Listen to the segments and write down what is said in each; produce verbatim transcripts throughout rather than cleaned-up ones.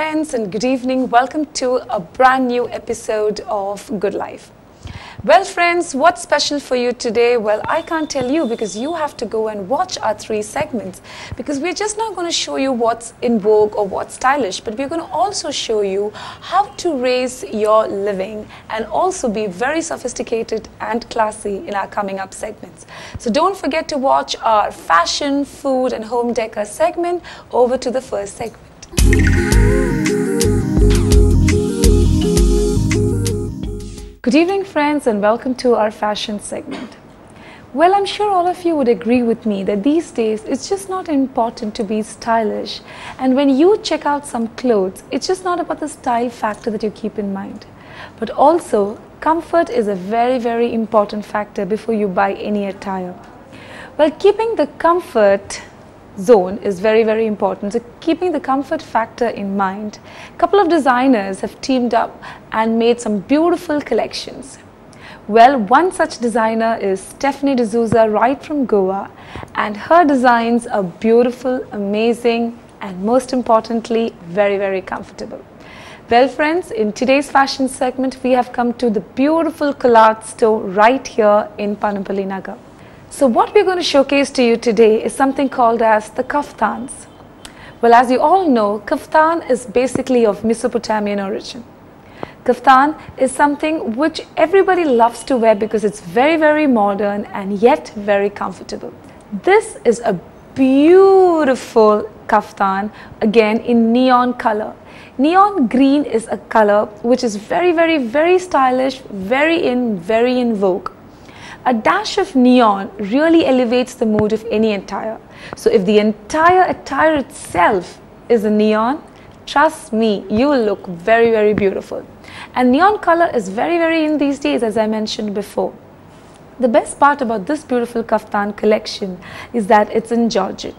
friends, and good evening. Welcome to a brand new episode of Good Life. Well friends, what's special for you today? Well, I can't tell you because you have to go and watch our three segments, because we're just not going to show you what's in vogue or what's stylish, but we're going to also show you how to raise your living and also be very sophisticated and classy in our coming up segments. So don't forget to watch our fashion, food and home decor segment. Over to the first segment. Good evening friends, and welcome to our fashion segment. Well, I'm sure all of you would agree with me that these days it's just not important to be stylish, and when you check out some clothes, it's just not about the style factor that you keep in mind, but also comfort is a very very important factor before you buy any attire. Well, keeping the comfort zone is very very important. So keeping the comfort factor in mind, a couple of designers have teamed up and made some beautiful collections. Well, one such designer is Stephanie D'Souza, right from Goa, and her designs are beautiful, amazing, and most importantly very very comfortable. Well friends, in today's fashion segment we have come to the beautiful Collard store right here in Panampally Nagar. So what we're going to showcase to you today is something called as the kaftans. Well, as you all know, kaftan is basically of Mesopotamian origin. Kaftan is something which everybody loves to wear because it's very very modern and yet very comfortable. This is a beautiful kaftan, again in neon color. Neon green is a color which is very very very stylish, very in, very in vogue. A dash of neon really elevates the mood of any attire. So if the entire attire itself is a neon, trust me, you will look very very beautiful. And neon color is very very in these days, as I mentioned before. The best part about this beautiful kaftan collection is that it's in georgette.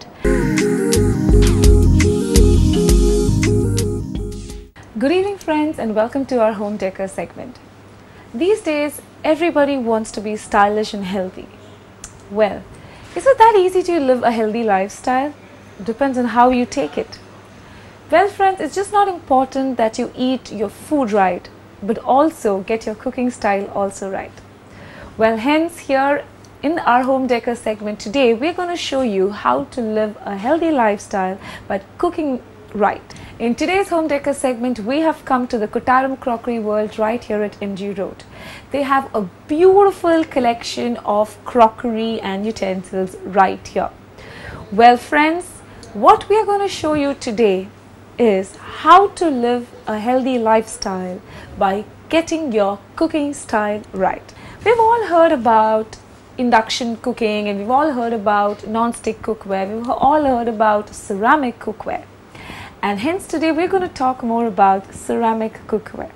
Good evening friends, and welcome to our home decor segment. These days everybody wants to be stylish and healthy. Well, is it that easy to live a healthy lifestyle? Depends on how you take it. Well friends, it's just not important that you eat your food right, but also get your cooking style also right. Well, hence here in our home decor segment today we're going to show you how to live a healthy lifestyle by cooking right. In today's home decor segment, we have come to the Kottaram Crockery World right here at M G Road. They have a beautiful collection of crockery and utensils right here. Well friends, what we are going to show you today is how to live a healthy lifestyle by getting your cooking style right. We've all heard about induction cooking, and we've all heard about non-stick cookware, we've all heard about ceramic cookware. And hence today we're going to talk more about ceramic cookware.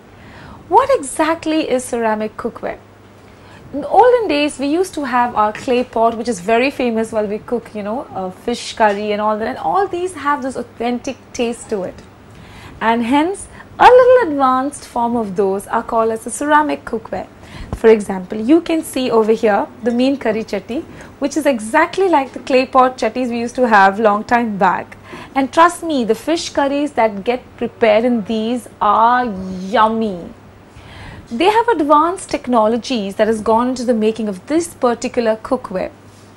What exactly is ceramic cookware? In the olden days we used to have our clay pot, which is very famous while we cook, you know, uh, fish curry and all that, and all these have this authentic taste to it. And hence a little advanced form of those are called as a ceramic cookware. For example, you can see over here the mean curry chatti, which is exactly like the clay pot chattis we used to have long time back. And trust me, the fish curries that get prepared in these are yummy. They have advanced technologies that has gone into the making of this particular cookware.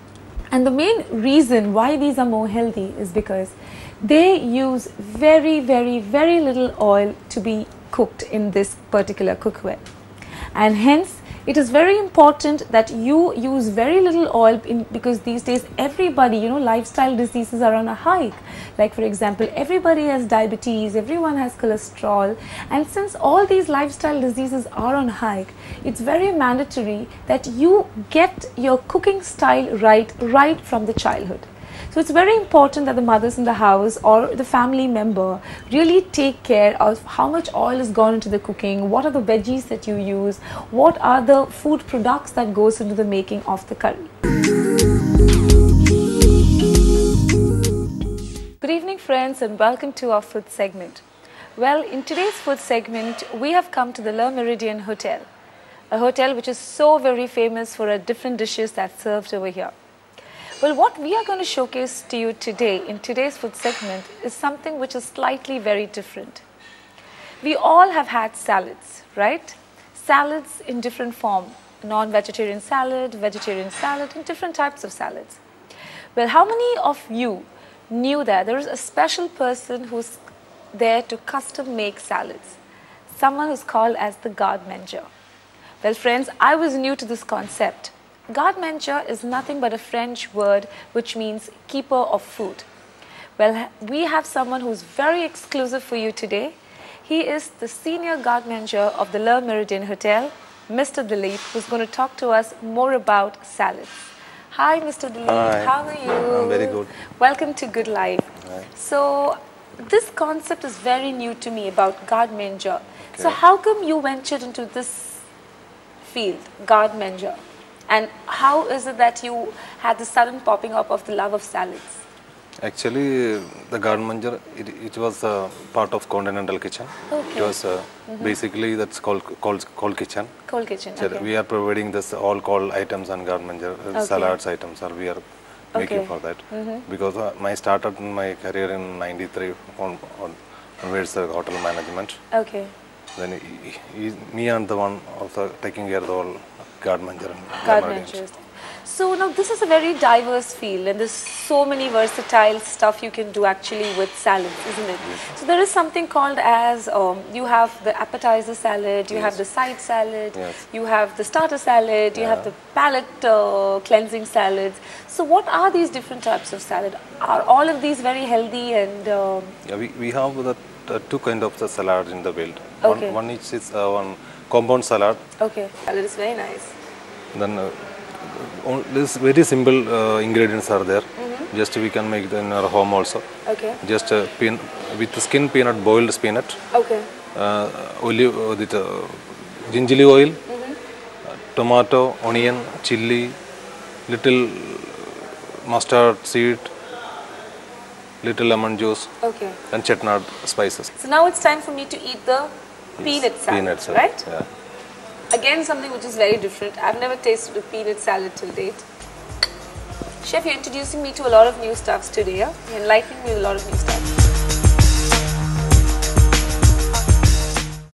And the main reason why these are more healthy is because they use very very very little oil to be cooked in this particular cookware. And hence it is very important that you use very little oil in, because these days everybody, you know, lifestyle diseases are on a hike. Like for example, everybody has diabetes, everyone has cholesterol, and since all these lifestyle diseases are on hike, it's very mandatory that you get your cooking style right right from the childhood. So it's very important that the mothers in the house or the family member really take care of how much oil has gone into the cooking, what are the veggies that you use, what are the food products that goes into the making of the curry. Good evening friends, and welcome to our food segment. Well, in today's food segment we have come to the Le Méridien Hotel, a hotel which is so very famous for a different dishes that's served over here. Well, what we are going to showcase to you today in today's food segment is something which is slightly very different. We all have had salads, right? Salads in different form, non-vegetarian salad, vegetarian salad, and different types of salads. Well, how many of you knew that there is a special person who's there to custom make salads? Someone who's called as the garde manger. Well, friends, I was new to this concept. Garde manger is nothing but a French word which means keeper of food. Well, we have someone who's very exclusive for you today. He is the senior garde manger of the Le Méridien Hotel, Mister Dilip, who's going to talk to us more about salads. Hi, Mister Dilip. Hi. How are you? I'm very good. Welcome to Good Life. Hi. So, this concept is very new to me about garde manger. Okay. So, how come you ventured into this field, garde manger? And how is it that you had the sudden popping up of the love of salads? Actually, the garde manger, it, it was uh, part of continental kitchen. Okay. It was uh, mm-hmm. basically that's called cold, cold kitchen. Cold kitchen, So okay. we are providing this all cold items and garde manger, uh, Okay. salads items are we are making Okay. for that. Mm-hmm. Because uh, my started my career in ninety-three on, on onwards the hotel management. Okay. Then he, he, me and the one also taking care of the whole garde manger and Garde garments. mangers. So now this is a very diverse field and there's so many versatile stuff you can do actually with salads, isn't it? Yes. So there is something called as, um, you have the appetizer salad, you Yes. have the side salad, Yes. you have the starter salad, you Yeah. have the palate uh, cleansing salads. So what are these different types of salad? Are all of these very healthy and... Um, Yeah, we, we have the uh, two kind of the salad in the world. Okay. One, one is, is uh, one compound salad. okay, salad is very nice. Then uh, on, this very simple uh, ingredients are there. Mm-hmm. Just we can make them in our home also. Okay, Just uh, pean, with the skin peanut, boiled peanut, okay, uh, olive, uh, with, uh, gingerly oil, mm-hmm. uh, tomato, onion, chili, little mustard seed, little lemon juice, okay. and chetnard spices. So now it's time for me to eat the peanut salad, Peanut salad, right? Yeah. Again, something which is very different. I've never tasted a peanut salad till date. Chef, you're introducing me to a lot of new stuffs today. Yeah? You're enlightening me with a lot of new stuff.